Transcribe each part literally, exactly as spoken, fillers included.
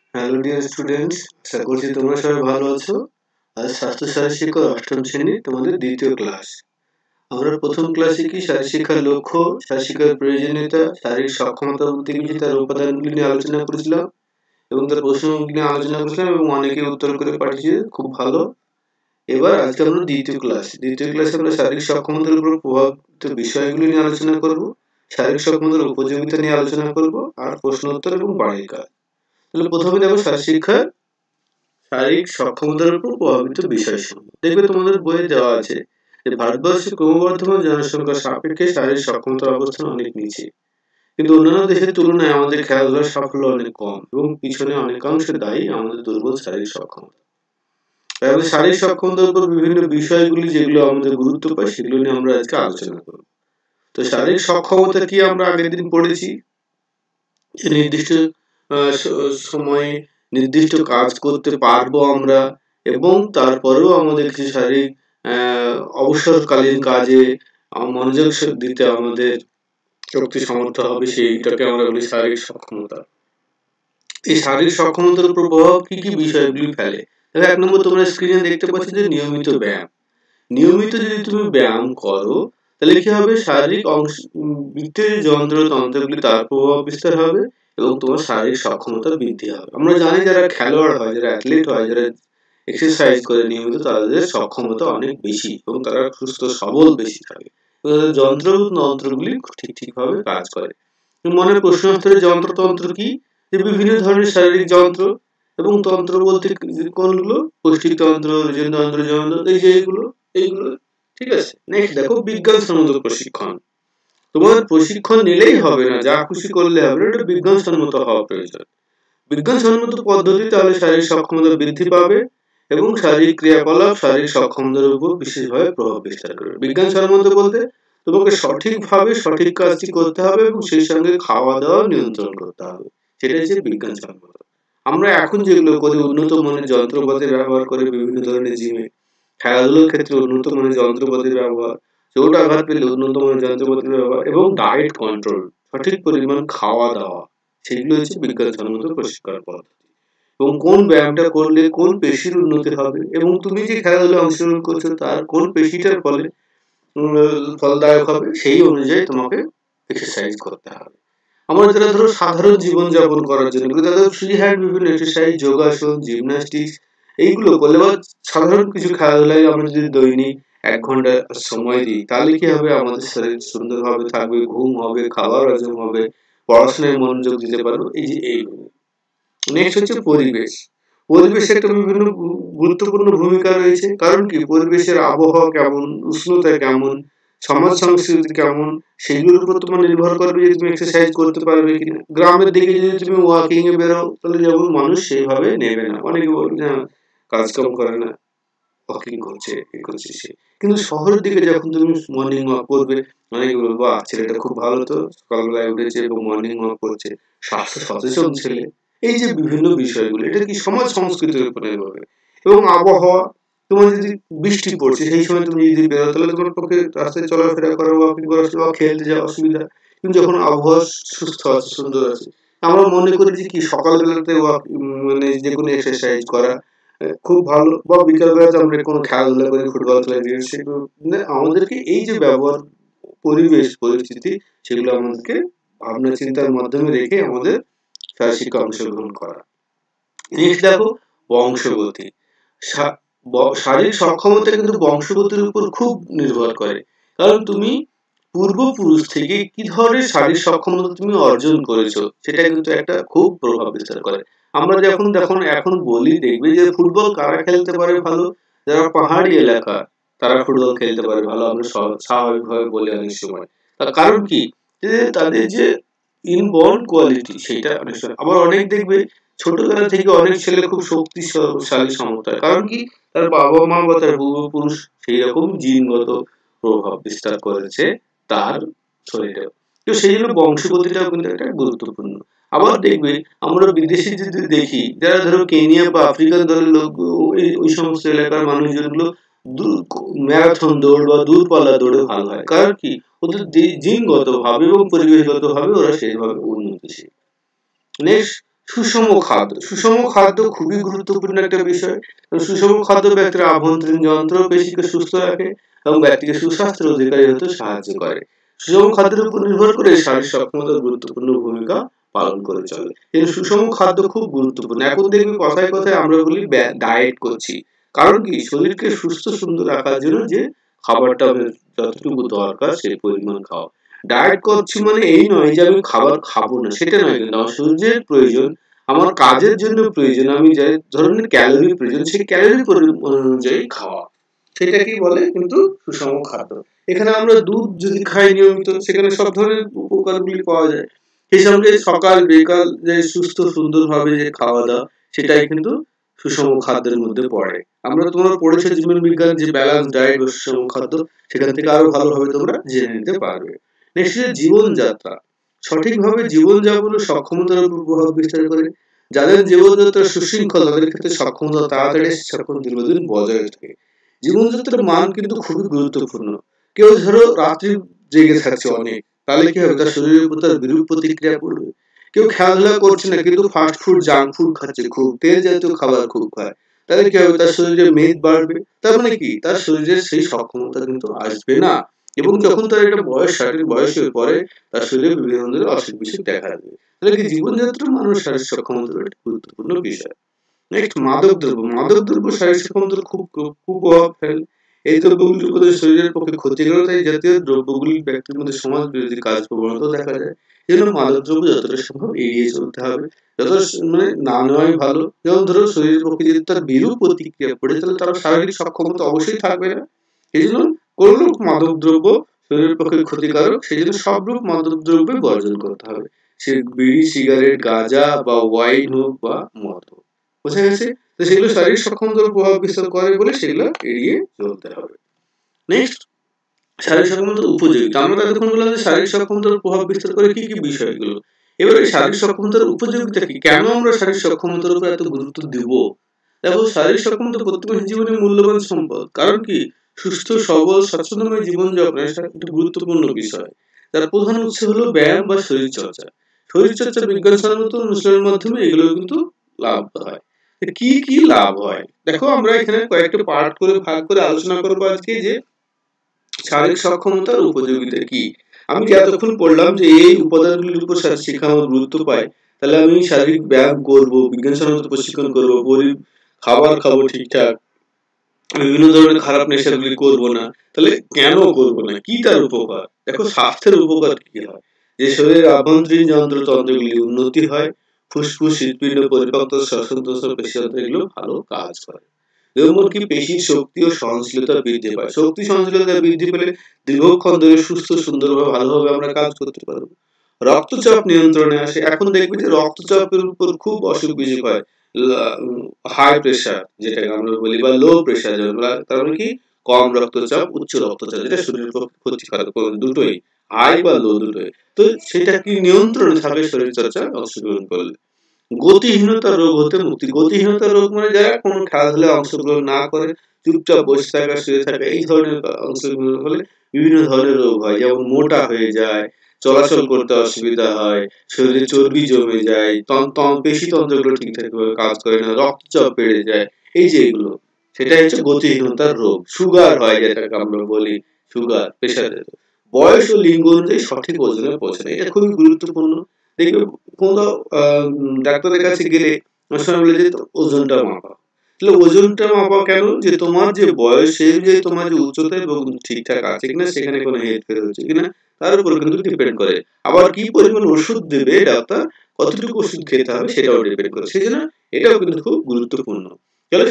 Hello dear students, আশা করছি তোমরা সবাই ভালো আছো। আজ স্বাস্থ্য শারীর শিক্ষা অষ্টম শ্রেণী তোমাদের দ্বিতীয় ক্লাস। আমরা প্রথম ক্লাসে কি শারীর শিক্ষার লক্ষ্য, শারীর শিক্ষার প্রয়োজনীয়তা, শারীরিক সক্ষমতা বলতে কি তার উপাদানগুলি নিয়ে আলোচনা করেছিলাম এবং তার প্রশ্নগুলি নিয়ে আলোচনা করেছিলাম এবং অনেকে উত্তর করে পাঠিয়েছে, খুব ভালো। এবার আজকে আমরা দ্বিতীয় ক্লাস দ্বিতীয় ক্লাসে আমরা শারীরিক সক্ষমতার উপর প্রভাবিত বিষয়গুলি নিয়ে আলোচনা করব, শারীরিক সক্ষমতার উপযোগিতা নিয়ে আলোচনা করব, আর প্রশ্ন উত্তর এবং বাড়ির কাজ। তাহলে প্রথমে দেখো শারীর শিক্ষার শারীরিক সক্ষমতার উপর প্রভাবিত বিষয়সমূহ। দেখবে তোমাদের বইয়ে দেওয়া আছে যে ভারতবর্ষে ক্রমবর্ধমান জনসংখ্যার সাপেক্ষে শারীরিক সক্ষমতার অবস্থান অনেক নিচে, কিন্তু অন্যান্য দেশের তুলনায় আমাদের খেলাধুলার সাফল্য অনেক কম এবং পিছনে অনেকাংশে দায়ী আমাদের দুর্বল শারীরিক সক্ষমতা। তাই আমাদের শারীরিক সক্ষমতার উপর বিভিন্ন বিষয়গুলি যেগুলো আমাদের গুরুত্ব পায় সেগুলো নিয়ে আমরা আজকে আলোচনা করব। তো শারীরিক সক্ষমতা কি আমরা আগের দিন পড়েছি, নির্দিষ্ট সময়ে নির্দিষ্ট কাজ করতে পারবো আমরা এবং তারপরেও আমাদের কিছু শারীরিক অবসরকালীন কাজে মনোযোগ দিতে আমাদের শক্তি সামর্থ্য হবে, সেইটাকে আমরা বলি শারীরিক সক্ষমতা। এই শারীরিক সক্ষমতার উপর প্রভাব কি কি বিষয়গুলি ফেলে? তাহলে এক নম্বর তোমরা স্ক্রিনে দেখতে পাচ্ছ যে নিয়মিত ব্যায়াম। নিয়মিত যদি তুমি ব্যায়াম করো তাহলে কি হবে, শারীরিক অংশ ভিতরের যন্ত্রতন্ত্রগুলি তার প্রভাব বিস্তার হবে এবং তোমার শারীরিক সক্ষমতা বৃদ্ধি হবে। আমরা জানি যারা খেলোয়াড় হয়, যারা অ্যাথলিট হয়, যারা এক্সারসাইজ করে নিয়মিত, তাদের সক্ষমতা অনেক বেশি এবং তারা সুস্থ সবল বেশি থাকে, যন্ত্রতন্ত্রগুলি ঠিক ঠিকভাবে কাজ করে। মনে প্রশ্ন আসতে যন্ত্রতন্ত্র কি, যে বিভিন্ন ধরনের শারীরিক যন্ত্র এবং তন্ত্র বলতে কোনগুলো, পুষ্টিতন্ত্র, হৃদযন্ত্র, যন্ত্র, এই যে এগুলো এইগুলো ঠিক আছে। নেক্সট দেখো বিজ্ঞানসম্মত প্রশিক্ষণ। তোমার প্রশিক্ষণ নিলেই হবে না, যা খুশি করলে হবে, এটা বিজ্ঞানসম্মত হওয়া প্রয়োজন। বিজ্ঞানসম্মত পদ্ধতি তাহলে শারীরিক সক্ষমতা বৃদ্ধি পাবে এবং শারীরিক ক্রিয়াকলাপ শারীরিক সক্ষমতার উপর বিশেষভাবে প্রভাব বিস্তার করবে। বিজ্ঞানসম্মত বলতে তোমাকে সঠিকভাবে সঠিক কাজটি করতে হবে এবং সেই সঙ্গে খাওয়া দাওয়া নিয়ন্ত্রণ করতে হবে, সেটা হচ্ছে বিজ্ঞানসম্মত। আমরা এখন যেগুলো করি, উন্নত মানের যন্ত্রপাতি ব্যবহার করে বিভিন্ন ধরনের জিমে, খেলাধুলার ক্ষেত্রে উন্নত মানের যন্ত্রপাতির ব্যবহার, চোট আঘাত পেলে উন্নত মানের যন্ত্রপাতির ব্যবহার এবং ডায়েট কন্ট্রোল, সঠিক পরিমাণ খাওয়া দাওয়া, সেগুলো হচ্ছে বিজ্ঞানসম্মত প্রশিক্ষণ পদ্ধতি। এবং কোন ব্যায়ামটা করলে কোন পেশির উন্নতি হবে এবং তুমি যে খেলাধুলায় অংশগ্রহণ করছো তার কোন পেশিটার ফলে ফলদায়ক হবে, সেই অনুযায়ী তোমাকে এক্সারসাইজ করতে হবে। আমরা যারা ধরো সাধারণ জীবন যাপন করার জন্য তাদের ফ্রি হ্যান্ড বিভিন্ন এক্সারসাইজ, যোগাসন, জিমন্যাস্টিক্স এইগুলো করলে বা সাধারণ কিছু খেলাধুলায় আমরা যদি দৈনিক এক ঘন্টা সময় দিই তাহলে কি হবে, আমাদের শরীর সুন্দরভাবে থাকবে, ঘুম হবে, খাবার হজম হবে, পড়াশোনায় মনোযোগ দিতে পারবো। এই যে এইগুলো। নেক্সট হচ্ছে পরিবেশ। পরিবেশের একটা বিভিন্ন গুরুত্বপূর্ণ ভূমিকা রয়েছে, কারণ কি পরিবেশের আবহাওয়া কেমন, উষ্ণতা কেমন, সমাজ সংস্কৃতি কেমন, সেগুলোর উপর তোমার নির্ভর করবে যে তুমি এক্সারসাইজ করতে পারবে কিনা। গ্রামের দিকে যদি তুমি ওয়াকিং এ বেরো তাহলে যেমন মানুষ সেইভাবে নেবে না, অনেকে বলবে না কাজকাম করে না, ওয়াকিং করছে, এই করছে সে। কিন্তু শহরের দিকে যখন তুমি মর্নিং ওয়াক করবে, অনেকে বলবে বাহ ছেলেটা খুব ভালো, তো সকালবেলায় উঠেছে এবং মর্নিং ওয়াক করছে, স্বাস্থ্য সচেতন ছেলে। এই যে বিভিন্ন বিষয়গুলো, এটা কি সমাজ সংস্কৃতির উপর নির্ভর করে। এবং আবহাওয়া, তোমার যদি বৃষ্টি পড়ছে সেই সময় তুমি যদি বেরো তাহলে তোমার পক্ষে রাস্তায় চলাফেরা করা, ওয়াকিং করা বা খেলতে যাওয়া অসুবিধা। কিন্তু যখন আবহাওয়া সুস্থ আছে, সুন্দর আছে, আমরা মনে করি যে কি সকালবেলাতে মানে যে কোনো এক্সারসাইজ করা খুব ভালো, বা বিকাল বেলাতে আমরা কোনো খেলাধুলা করি, ফুটবল খেলা, সেগুলো আমাদেরকে এই যে ব্যবহার, পরিবেশ, পরিস্থিতি, সেগুলো আমাদেরকে ভাবনা চিন্তার মাধ্যমে রেখে আমাদের শারীরিক শিক্ষা অংশগ্রহণ করা। নেক্সট দেখো বংশগতি। শারীরিক সক্ষমতা কিন্তু বংশগতির উপর খুব নির্ভর করে, কারণ তুমি পূর্বপুরুষ থেকে কি ধরনের শারীরিক সক্ষমতা তুমি অর্জন করেছো সেটা কিন্তু একটা খুব প্রভাব বিস্তার করে। আমরা যখন যখন এখন বলি, দেখবে যে ফুটবল কারা খেলতে পারে ভালো, যারা পাহাড়ি এলাকা তারা ফুটবল খেলতে পারে ভালো, আমরা স্বাভাবিকভাবে বলি অনেক সময়। তার কারণ কি, যে তাদের যে ইনবর্ন কোয়ালিটি সেটা অনেক সময়। আবার অনেক দেখবে ছোটবেলা থেকে অনেক ছেলে খুব শক্তিশালী সমর্থ, কারণ কি তার বাবা মা বা তার পূর্বপুরুষ সেই রকম জিনগত প্রভাব বিস্তার করেছে তার শরীরে। তো সেই জন্য বংশগতিটাও কিন্তু একটা গুরুত্বপূর্ণ। আবার দেখবে আমরা বিদেশি যদি দেখি, যারা ধরো কেনিয়া বা আফ্রিকান দলের লোক, ওই সমস্ত এলাকার মানুষজনগুলো ম্যারাথন দৌড় বা দূরপাল্লা দৌড়ে ভালো হয়, কারণ কি ওদের জিনগত ভাবে এবং পরিবেশগত ভাবে ওরা সেইভাবে উন্নতিশীল। নেক্সট সুষম খাদ্য সুষম খাদ্য খুবই গুরুত্বপূর্ণ একটা বিষয়। সুষম খাদ্য ব্যক্তির আভ্যন্তরীণ যন্ত্র পেশিকে সুস্থ রাখে এবং ব্যক্তিকে সুস্বাস্থ্যের অধিকারী হতে সাহায্য করে। সুষম খাদ্যের উপর নির্ভর করে শারীরিক সক্ষমতা গুরুত্বপূর্ণ ভূমিকা পালন করে চলে। এই সুষম খাদ্য খুব গুরুত্বপূর্ণ। এখন দেখবি কথায় কথায় আমরা বলি ডায়েট করছি, কারণ কি শরীরকে সুস্থ সুন্দর রাখার জন্য যে খাবারটা যতটুকু দরকার সেই পরিমাণ খাওয়া। ডায়েট করছি মানে এই নয় যে আমি খাবার খাবো না, সেটা নয়, কিন্তু আমার শরীরের প্রয়োজন, আমার কাজের জন্য প্রয়োজন, আমি যে ধরনের ক্যালোরি প্রয়োজন সেই ক্যালোরি অনুযায়ী খাওয়া, সেটাকেই বলে কিন্তু সুষম খাদ্য। এখানে আমরা দুধ যদি খাই নিয়মিত, সেখানে সব ধরনের উপকারগুলি পাওয়া যায়। সেই সঙ্গে সকাল বিকাল যে সুস্থ সুন্দরভাবে যে খাওয়া দাওয়া, সেটাই কিন্তু সুষম খাদ্যের মধ্যে পড়ে। আমরা তোমরা পড়েছো জীবন বিজ্ঞান যে ব্যালেন্স ডায়েট বা সুষম খাদ্য, সেখান থেকে আরো ভালোভাবে তোমরা জেনে নিতে পারবে। নেক্সট জীবনযাত্রা। সঠিকভাবে জীবনযাপনের সক্ষমতার উপর প্রভাব বিস্তার করে। যাদের জীবনযাত্রা সুশৃঙ্খল তাদের ক্ষেত্রে সক্ষমতা তাড়াতাড়ি সকল দীর্ঘদিন বজায় থাকে। জীবনযাত্রার মান কিন্তু খুবই গুরুত্বপূর্ণ। কেউ ধরো রাত্রি জেগে থাকছে অনেক, তাহলে কি হবে, তার শরীরের উপর তার বিরূপ প্রতিক্রিয়া পড়বে। কেউ খেলাধুলা করছে না কিন্তু ফাস্ট ফুড জাঙ্ক ফুড খাচ্ছে, খুব তেল জাতীয় খাবার খুব খায়, তাহলে কি হবে, তার শরীরে মেদ বাড়বে। তার মানে কি, তার শরীরের সেই সক্ষমতা কিন্তু আসবে না। এবং যখন তার একটা বয়স ষাটের বয়স হয়ে পড়ে, তার শরীরে বিভিন্ন ধরনের অসুখ বিসুখ দেখা দেবে। তাহলে কি জীবনযাত্রা মানুষ শারীরিক সক্ষমতার একটা গুরুত্বপূর্ণ বিষয়। নেক্সট মাদক দ্রব্য। মাদক দ্রব্য শারীরিক সক্ষমতার খুব খুব প্রভাব ফেলে। এই দ্রব্যগুলি আমাদের শরীরের পক্ষে ক্ষতিকর, তাই জাতীয় দ্রব্যগুলি ব্যক্তির মধ্যে সমাজ বিরোধী কাজ প্রবণতা দেখা যায়। এই জন্য মাদক দ্রব্য যতটা সম্ভব এড়িয়ে চলতে হবে, যত মানে না নেওয়াই ভালো। যেমন ধরো শরীরের পক্ষে যদি তার বিরূপ প্রতিক্রিয়া পড়ে, তাহলে তার শারীরিক সক্ষমতা অবশ্যই থাকবে না। এই জন্য কোন রূপ মাদক দ্রব্য শরীরের পক্ষে ক্ষতিকারক, সেই জন্য সব রূপ মাদক দ্রব্য বর্জন করতে হবে। সে বিড়ি, সিগারেট, গাঁজা বা ওয়াইন হোক বা মদ হোক, বোঝা গেছে? তো সেগুলো শারীরিক সক্ষমতার প্রভাব বিস্তার করে বলে সেগুলো এড়িয়ে চলতে হবে। নেক্সট শারীরিক সক্ষমতার উপযোগিতা। আমরা এতক্ষণ বললাম যে শারীরিক সক্ষমতার প্রভাব বিস্তার করে কি কি বিষয়গুলো। এবারে শারীরিক সক্ষমতার উপযোগিতা কি, কেন আমরা শারীরিক সক্ষমতার উপর এত গুরুত্ব দিব? দেখো, শারীরিক সক্ষমতা প্রত্যেকের জীবনে মূল্যবান সম্পদ। কারণ কি, সুস্থ সবল স্বাচ্ছন্দ্যময় জীবনযাপনের একটা গুরুত্বপূর্ণ বিষয়। তার প্রধান উৎস হলো ব্যায়াম বা শরীর চর্চা। শরীর চর্চা বিজ্ঞানসম্মত অনুশীলনের মাধ্যমে এগুলো কিন্তু লাভ হয়। কি কি লাভ হয় দেখো, আমরা এখানে কয়েকটা পার্ট করে ভাগ করে আলোচনা করবো আজকে, যে শারীরিক সক্ষমতার উপযোগিতা কি। আমি যে এতক্ষণ পড়লাম যে এই উপাদানগুলির উপর শিক্ষা আমার গুরুত্ব পায়, তাহলে আমি শারীরিক ব্যায়াম করবো, বিজ্ঞানসম্মত প্রশিক্ষণ করবো, গরিব খাবার খাবো ঠিকঠাক, বিভিন্ন ধরনের খারাপ নেশাগুলি করবো না। তাহলে কেন করবো না, কি তার উপকার? দেখো, স্বাস্থ্যের উপকার কি হয়, যে শরীরের আভ্যন্তরীণ যন্ত্রতন্ত্রগুলি উন্নতি হয়, ফুসফুস, হৃৎপিণ্ড, পরিপাক, শ্বসনতন্ত্র, পেশিতন্ত্র এগুলো ভালো কাজ করে। এমনকি পেশির শক্তি ও সহনশীলতা বৃদ্ধি পায়। শক্তি সহনশীলতা বৃদ্ধি পেলে দীর্ঘক্ষণ ধরে সুস্থ সুন্দরভাবে ভালোভাবে আমরা কাজ করতে পারবো। রক্তচাপ নিয়ন্ত্রণে আসে। এখন দেখবে যে রক্তচাপের উপর খুব অসুখ বিসুখ হয়, হাই প্রেশার যেটাকে আমরা বলি, বা লো প্রেশার, তার মানে কি কম রক্তচাপ, উচ্চ রক্তচাপ, যেটা শরীরের পক্ষে ক্ষতিকারক, দুটোই হাই বা লো দুটোই। তো সেটা কি নিয়ন্ত্রণে থাকে শরীর চর্চা অংশগ্রহণ করলে। গতিহীনতা রোগ হতে মুক্তি। গতিহীনতা রোগ মানে যারা কোনো খেলাধুলায় অংশগ্রহণ না করে, চুপচাপ বসে থাকা, শুয়ে থাকা, এই ধরনের অংশগ্রহণ হলে বিভিন্ন ধরনের রোগ হয়। যেমন মোটা হয়ে যায়, চলাচল করতে অসুবিধা হয়, শরীরে চর্বি জমে যায়, পেশি তন্ত্রগুলো ঠিকঠাক ভাবে কাজ করে না, রক্তচাপ বেড়ে যায়, এই যে এগুলো, সেটাই হচ্ছে গতিহীনতার রোগ। সুগার হয়, যেটাকে আমরা বলি সুগার, প্রেশার। বয়স ও লিঙ্গ অনুযায়ী সঠিক ওজনে পৌঁছানো, এটা খুবই গুরুত্বপূর্ণ। দেখবে কোনো ডাক্তারের কাছে গেলে বলে যে ওজনটা মাপা, তাহলে ওজনটা মাপা কেন, যে তোমার যে বয়স সেই অনুযায়ী তোমার যে উচ্চতা এবং ঠিকঠাক আছে কিনা, সেখানে কোনো হেরফের হচ্ছে কিনা, তার উপর কিন্তু ডিপেন্ড করে। আবার কি পরিমাণ ওষুধ দেবে ডাক্তার, কতটুকু ওষুধ খেতে হবে, সেটাও ডিপেন্ড করে। সেই জন্য এটাও কিন্তু খুব গুরুত্বপূর্ণ। তাহলে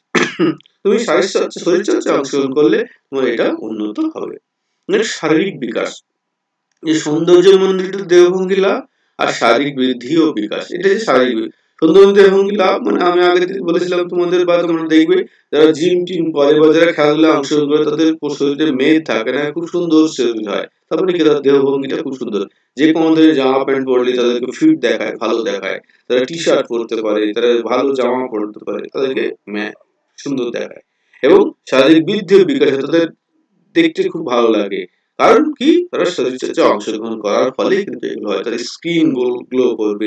তুমি শরীর চর্চা অংশগ্রহণ করলে তোমার এটা উন্নত হবে। শারীরিক বিকাশ, যে সৌন্দর্য মন্ডিত দেহভঙ্গি লাভ আর শারীরিক বৃদ্ধি ও বিকাশ, এটা যে শারীরিক সৌন্দর্য দেহভঙ্গি লাভ মানে আমি আগে বলেছিলাম তোমাদের, বা তোমরা দেখবে যারা জিম টিম করে বা যারা খেলাধুলা অংশগ্রহণ করে, তাদের শরীরে মেদ থাকে না, খুব সুন্দর শরীর হয়। তারপরে কি তাদের দেহভঙ্গিটা খুব সুন্দর, যে কোনো ধরনের জামা প্যান্ট পরলে তাদেরকে ফিট দেখায়, ভালো দেখায়। তারা টি শার্ট পরতে পারে, তারা ভালো জামা পরতে পারে, তাদেরকে সুন্দর দেখায়। এবং শারীরিক বৃদ্ধি ও বিকাশে তাদের দেখতে খুব ভালো লাগে। কারণ কি, তারা শরীরচর্চায় অংশগ্রহণ করার ফলে কিন্তু এগুলো হয়। তাদের স্কিন গ্লো করবে,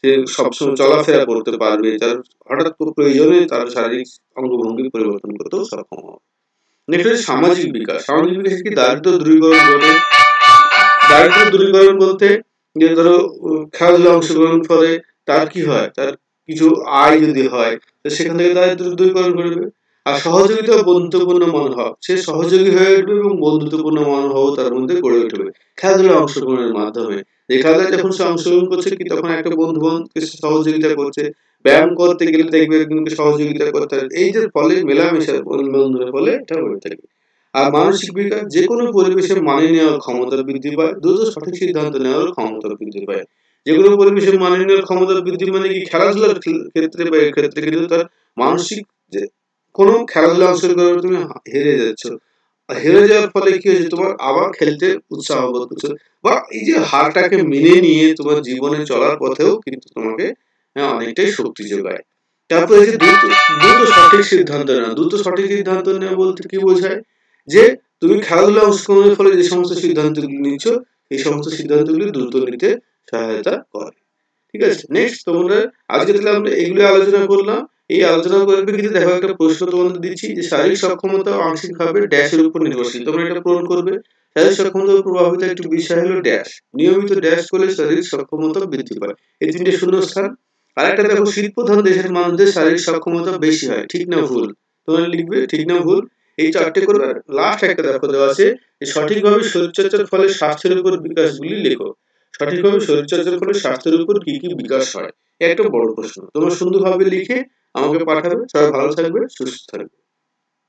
সে সবসময় চলাফেরা করতে পারবে, তার হঠাৎ প্রয়োজনে তার শারীরিক অঙ্গভঙ্গি পরিবর্তন করতেও সক্ষম হবে। নেক্সট সামাজিক বিকাশ। সামাজিক বিকাশ কি দারিদ্র দূরীকরণ করে। দারিদ্র দূরীকরণ বলতে যে ধরো খেলাধুলা অংশগ্রহণ করে তার কি হয়, তার কিছু আয় যদি হয় সেখান থেকে দারিদ্র দূরীকরণ করবে। আর সহযোগিতা বন্ধুত্বপূর্ণ মনোভাব, সে সহযোগী হয়ে উঠবে এবং বন্ধুত্বপূর্ণ মনোভাব তার মধ্যে গড়ে উঠবে খেলাধুলা অংশগ্রহণের মাধ্যমে। যে খেলাধুলা যখন সে অংশগ্রহণ করছে কি তখন একটা বন্ধু বান্ধবকে সহযোগিতা করছে, ব্যায়াম করতে গেলে দেখবে সহযোগিতা করতে, এই যে ফলে মেলামেশা বন্ধুদের ফলে এটা হয়ে থাকে। আর মানসিক বিকাশ, যে কোনো পরিবেশে মানিয়ে নেওয়ার ক্ষমতা বৃদ্ধি পায়, দ্রুত সঠিক সিদ্ধান্ত নেওয়ার ক্ষমতা বৃদ্ধি পায়। যে কোনো পরিবেশে মানিয়ে নেওয়ার ক্ষমতা বৃদ্ধি মানে কি খেলাধুলার ক্ষেত্রে বা এর ক্ষেত্রে কিন্তু তার মানসিক যে কোনো খেলাধুলা অংশগ্রহণ তুমি হেরে যাচ্ছ, হেরে যাওয়ার ফলে কি হয়েছে তোমার আবার খেলতে উৎসাহ বোধ করছো, বা এই যে হারটাকে মেনে নিয়ে তোমার জীবনে চলার পথেও কিন্তু তোমাকে অনেকটাই শক্তি যোগায়। তারপরে যে দ্রুত দ্রুত সঠিক সিদ্ধান্ত নেওয়া। দ্রুত সঠিক সিদ্ধান্ত নেওয়া বলতে কি বোঝায়, যে তুমি খেলাধুলা অংশগ্রহণের ফলে যে সমস্ত সিদ্ধান্তগুলি নিচ্ছ এই সমস্ত সিদ্ধান্তগুলি দ্রুত নিতে সহায়তা করে। ঠিক আছে, নেক্সট তোমরা আজকে তাহলে আমরা এগুলো আলোচনা করলাম। এই আলোচনা করবে কিন্তু দেখো একটা প্রশ্ন তোমাদের দিচ্ছি যে শারীরিক সক্ষমতা আংশিকভাবে ড্যাশের উপর নির্ভরশীল। তোমরা এটা পূরণ করবে। শারীরিক সক্ষমতার প্রভাবিত একটি বিষয় হলো ড্যাশ। নিয়মিত ড্যাশ করলে শারীরিক সক্ষমতা বৃদ্ধি পায়। এই তিনটে শূন্যস্থান। আর একটা দেখো শীত প্রধান দেশের মানুষদের শারীরিক সক্ষমতা বেশি হয়, ঠিক না ভুল? তোমরা লিখবে ঠিক না ভুল। এই চারটে করবে। লাস্ট একটা দেখো দেওয়া আছে সঠিকভাবে শরীরচর্চার ফলে স্বাস্থ্যের উপর বিকাশগুলি লেখো। সঠিকভাবে শরীরচর্চার ফলে স্বাস্থ্যের উপর কি কি বিকাশ হয়, একটা বড় প্রশ্ন। তোমরা সুন্দরভাবে লিখে আমাকে পাঠাবে। সবাই ভালো থাকবে, সুস্থ থাকবে।